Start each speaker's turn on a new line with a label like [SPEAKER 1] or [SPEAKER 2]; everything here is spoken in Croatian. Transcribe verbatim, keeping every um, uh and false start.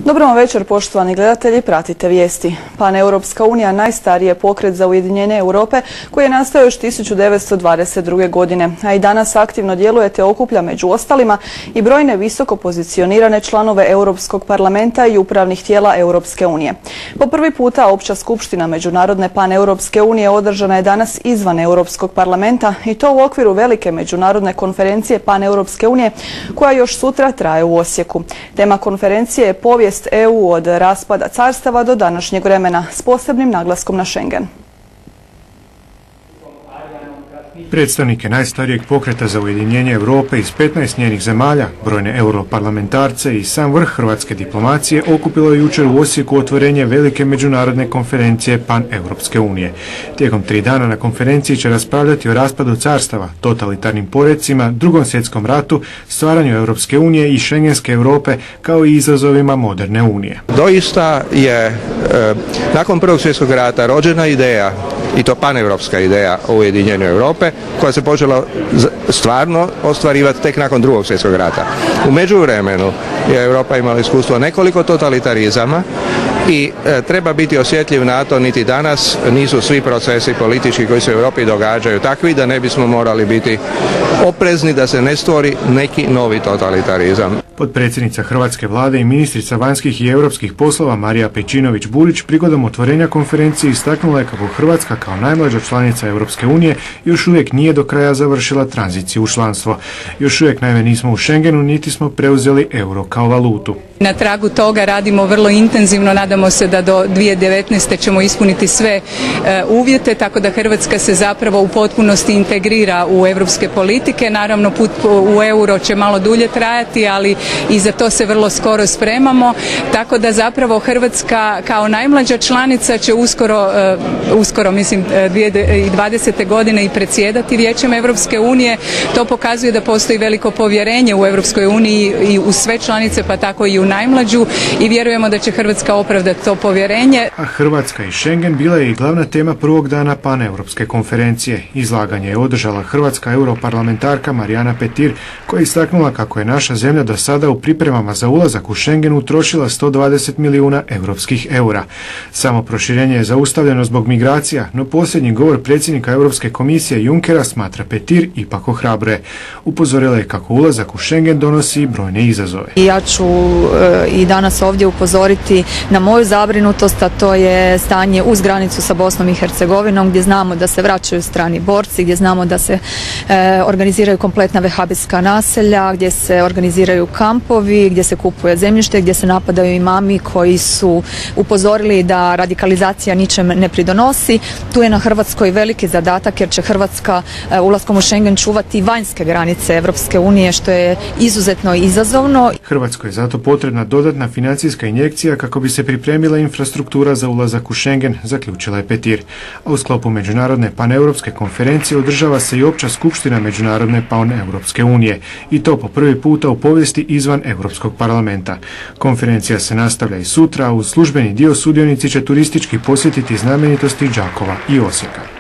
[SPEAKER 1] Dobro vam večer, poštovani gledatelji, pratite vijesti. Paneuropska unija najstariji je pokret za ujedinjenje Europe koji je nastao još tisuću devetsto dvadeset druge. godine, a i danas aktivno djeluje te okuplja među ostalima i brojne visoko pozicionirane članove Europskog parlamenta i upravnih tijela Europske unije. Po prvi puta opća skupština Međunarodne paneuropske unije održana je danas izvan Europskog parlamenta i to u okviru velike međunarodne konferencije Paneuropske unije koja još sutra traje u Osijeku. Tema konferencije je povijest E U od raspada carstava do današnjeg vremena s posebnim naglaskom na Schengen.
[SPEAKER 2] Predstavnike najstarijeg pokreta za ujedinjenje Europe iz petnaest njenih zemalja, brojne europarlamentarce i sam vrh hrvatske diplomacije okupilo je jučer u Osijeku otvorenje velike međunarodne konferencije Pan-Europske unije. Tijekom tri dana na konferenciji će raspravljati o raspadu carstava, totalitarnim porecima, drugom svjetskom ratu, stvaranju Europske unije i šengenske Europe kao i izazovima moderne unije.
[SPEAKER 3] Doista je e, nakon prvog svjetskog rata rođena ideja, i to paneuropska ideja o ujedinjenju Europe, koja se počela stvarno ostvarivati tek nakon drugog svjetskog rata. U međuvremenu je Europa imala iskustvo nekoliko totalitarizama i e, treba biti osjetljiv na to, niti danas nisu svi procesi politički koji se u Europi događaju takvi da ne bismo morali biti oprezni da se ne stvori neki novi totalitarizam.
[SPEAKER 2] Potpredsjednica hrvatske vlade i ministrica vanjskih i europskih poslova Marija Pejčinović-Burić prigodom otvorenja konferencije istaknula je kako Hrvatska kao najmlađa članica Europske unije još uvijek nije do kraja završila tranziciju u članstvo. Još uvijek naime nismo u Schengenu niti smo preuzeli euro kao valutu.
[SPEAKER 4] Na tragu toga radimo vrlo intenzivno, nadamo se da do dvije tisuće devetnaeste. ćemo ispuniti sve e, uvjete, tako da Hrvatska se zapravo u potpunosti integrira u europske politike. Naravno, put u euro će malo dulje trajati, ali i za to se vrlo skoro spremamo, tako da zapravo Hrvatska kao najmlađa članica će uskoro, e, uskoro mislim dvije tisuće dvadesete. godine i predsjedati Vijećem Europske unije. To pokazuje da postoji veliko povjerenje u Europskoj uniji i u sve članice, pa tako i u najmlađu, i vjerujemo da će Hrvatska opravdati to povjerenje.
[SPEAKER 2] A Hrvatska i Schengen bila je i glavna tema prvog dana Paneuropske konferencije. Izlaganje je održala hrvatska europarlamentarka Marijana Petir, koja je istaknula kako je naša zemlja do sada u pripremama za ulazak u Schengen utrošila sto dvadeset milijuna europskih eura. Samo proširenje je zaustavljeno zbog migracija, no posljednji govor predsjednika Europske komisije Junckera smatra Petir ipak ohrabruje. Upozorila je kako ulazak u Schengen donosi brojne izazove.
[SPEAKER 5] Ja ću i danas ovdje upozoriti na moju zabrinutost, a to je stanje uz granicu sa Bosnom i Hercegovinom, gdje znamo da se vraćaju strani borci, gdje znamo da se e, organiziraju kompletna vehabijska naselja, gdje se organiziraju kampovi, gdje se kupuje zemljište, gdje se napadaju imami koji su upozorili da radikalizacija ničem ne pridonosi. Tu je na Hrvatskoj veliki zadatak jer će Hrvatska e, ulaskom u Schengen čuvati vanjske granice Europske unije, što je izuzetno izazovno.
[SPEAKER 2] Hrvatskoj je zato potrebna dodatna financijska injekcija kako bi se pripremila infrastruktura za ulazak u Schengen, zaključila je Petir. A u sklopu Međunarodne paneuropske konferencije održava se i opća skupština Međunarodne paneuropske unije i to po prvi puta u povijesti izvan Europskog parlamenta. Konferencija se nastavlja i sutra, a uz službeni dio sudionici će turistički posjetiti znamenitosti Đakova i Osijeka.